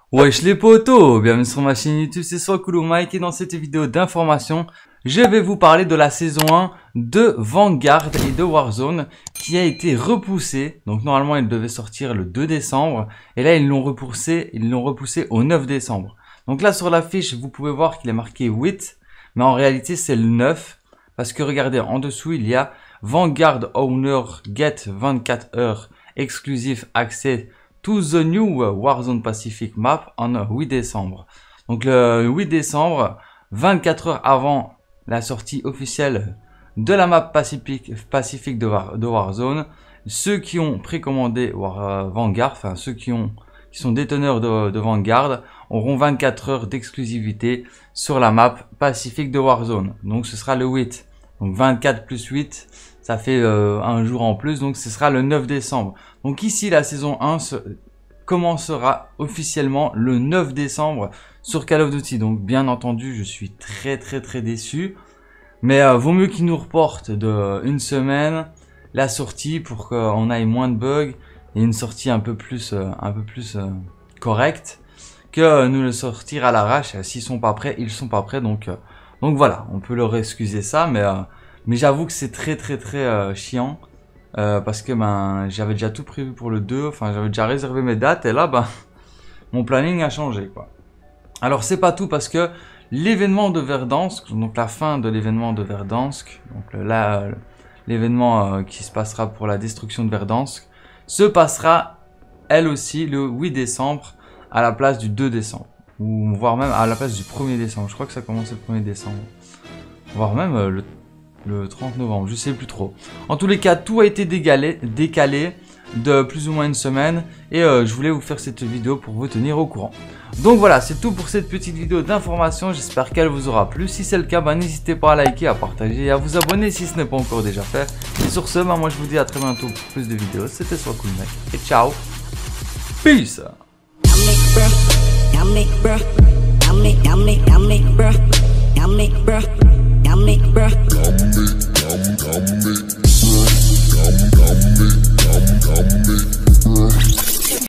Wesh les potos, bienvenue sur ma chaîne YouTube, c'est Swacooloo Mike et dans cette vidéo d'information, je vais vous parler de la saison 1 de Vanguard et de Warzone qui a été repoussée. Donc normalement elle devait sortir le 2 décembre et là ils l'ont repoussé au 9 décembre. Donc là sur l'affiche vous pouvez voir qu'il est marqué 8 mais en réalité c'est le 9 parce que regardez en dessous il y a Vanguard Owner Get 24 heures exclusive accès to the new Warzone Pacific Map en 8 décembre. Donc le 8 décembre, 24 heures avant la sortie officielle de la map Pacific de Warzone, ceux qui ont précommandé Vanguard, enfin ceux qui sont déteneurs de Vanguard, auront 24 heures d'exclusivité sur la map Pacific de Warzone. Donc ce sera le 8. Donc 24 plus 8, ça fait un jour en plus, donc ce sera le 9 décembre. Donc ici, la saison 1 commencera officiellement le 9 décembre sur Call of Duty. Donc bien entendu, je suis très déçu. Mais vaut mieux qu'ils nous reportent de une semaine la sortie pour qu'on ait moins de bugs et une sortie un peu plus correcte que nous le sortir à l'arrache. S'ils sont pas prêts, ils sont pas prêts. Donc voilà, on peut leur excuser ça, mais j'avoue que c'est très chiant parce que j'avais déjà tout prévu pour le 2, enfin j'avais déjà réservé mes dates et là mon planning a changé quoi. Alors c'est pas tout parce que l'événement de Verdansk, donc la fin de l'événement de Verdansk, donc là l'événement qui se passera pour la destruction de Verdansk, se passera elle aussi le 8 décembre à la place du 2 décembre. Ou voire même à la place du 1er décembre. Je crois que ça commence le 1er décembre. Voire même le 30 novembre, je sais plus trop. En tous les cas, tout a été décalé de plus ou moins une semaine. Et je voulais vous faire cette vidéo pour vous tenir au courant. Donc voilà, c'est tout pour cette petite vidéo d'information. J'espère qu'elle vous aura plu. Si c'est le cas, n'hésitez pas à liker, à partager et à vous abonner si ce n'est pas encore déjà fait. Et sur ce, moi je vous dis à très bientôt pour plus de vidéos. C'était Swacooloo Mike et ciao. Peace. Yummy, bruh.